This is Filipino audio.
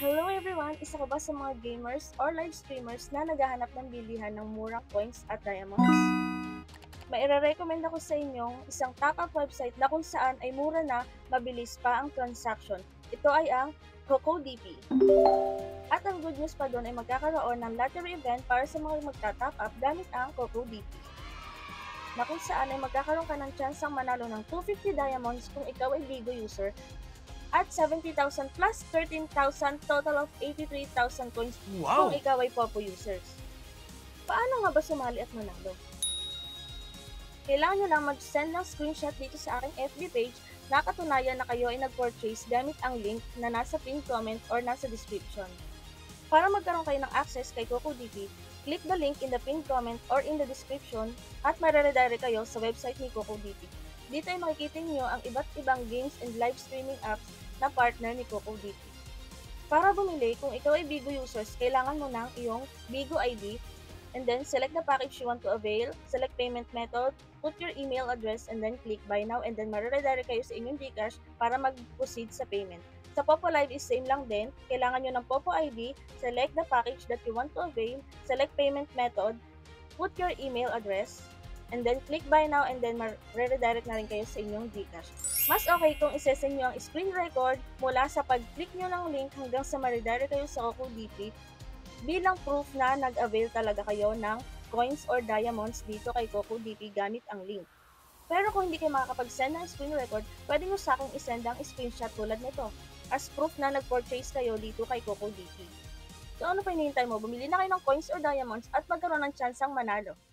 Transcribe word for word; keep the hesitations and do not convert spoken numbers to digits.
Hello everyone! Isa ka ba sa mga gamers or live streamers na naghahanap ng bilihan ng murang coins at diamonds? Maire-recommend ako sa inyong isang top-up website na kung saan ay mura na, mabilis pa ang transaction. Ito ay ang CocoDP. At ang good news pa doon ay magkakaroon ng lottery event para sa mga magta-top up gamit ang CocoDP. Na kung saan ay magkakaroon ka ng tsansang manalo ng two hundred fifty diamonds kung ikaw ay Bigo user at seventy thousand plus thirteen thousand, total of eighty-three thousand coins Wow! kung ikaw ay Popo users. Paano nga ba sumali at manalo? Kailangan nyo lang mag-send ng screenshot dito sa aking F B page na katunayan na kayo ay nag-purchase gamit ang link na nasa pinned comment or nasa description. Para magkaroon kayo ng access kay CocoDP, click the link in the pinned comment or in the description at mareredirect kayo sa website ni CocoDP. Dito ay makikita niyo ang iba't ibang games and live streaming apps na partner ni CocoDP. Para bumili, kung ikaw ay Bigo users, kailangan mo ng iyong Bigo I D and then select the package you want to avail, select payment method, put your email address and then click buy now and then mareredirect kayo sa inyong Gcash para mag-proceed sa payment. Sa Popo Live is same lang din, kailangan nyo ng Popo I D, select the package that you want to avail, select payment method, put your email address, and then click buy now and then re-redirect na rin kayo sa inyong Gcash. Mas okay kung isesend nyo ang screen record mula sa pag-click nyo ng link hanggang sa ma-redirect kayo sa CocoDP bilang proof na nag-avail talaga kayo ng coins or diamonds dito kay CocoDP gamit ang link. Pero kung hindi kayo makakapag-send ng screen record, pwede nyo sa akin isend ang screenshot tulad nito as proof na nag-purchase kayo dito kay CocoDP. So ano pa hinihintay mo? Bumili na kayo ng coins or diamonds at magkaroon ng tsansang manalo.